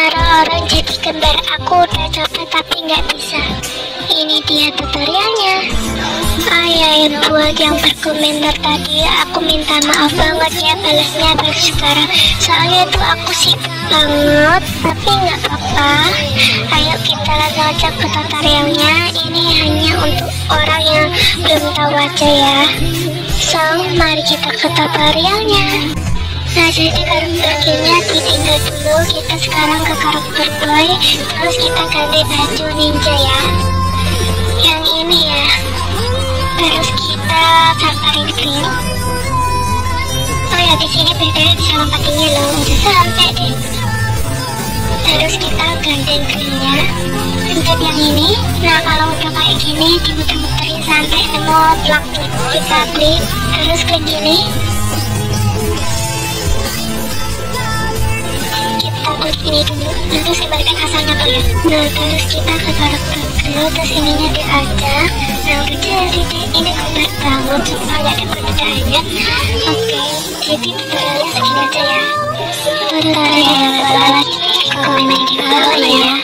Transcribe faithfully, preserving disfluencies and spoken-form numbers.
cara orang jadi kembar. Aku udah coba tapi nggak bisa. Ini dia tutorialnya. Oh ya, yang buat yang berkomentar tadi, aku minta maaf banget ya, balasnya baru sekarang. Soalnya tuh aku sibuk banget, tapi nggak apa-apa. Ayo kita langsung aja ke tutorialnya. Ini hanya untuk orang yang belum tahu aja ya. So, mari kita ke tutorialnya. Nah, jadi karakternya ditinggal dulu. Kita sekarang ke karakter boy, terus kita ganti baju ninja ya. Yang ini ya. Terus kita samparin green. Oh ya, di sini bedanya bisa lompatinnya loh, udah sampai deh. Terus kita ganti greennya. Untuk yang ini, nah kalau udah kayak gini dimuter-muterin sampai nemu plug tuh, kita klik, terus klik gini. Kita klik ini dulu, nanti sebarkan asalnya tuh ya. Nah terus kita ke karakter dulu, terus ininya diajak. Nah udah jadi deh, ini kembar banget, sumpah gak ada perbedaannya. Oke, jadi tutorialnya segini aja ya. Tutorialnya komen di bawah ya.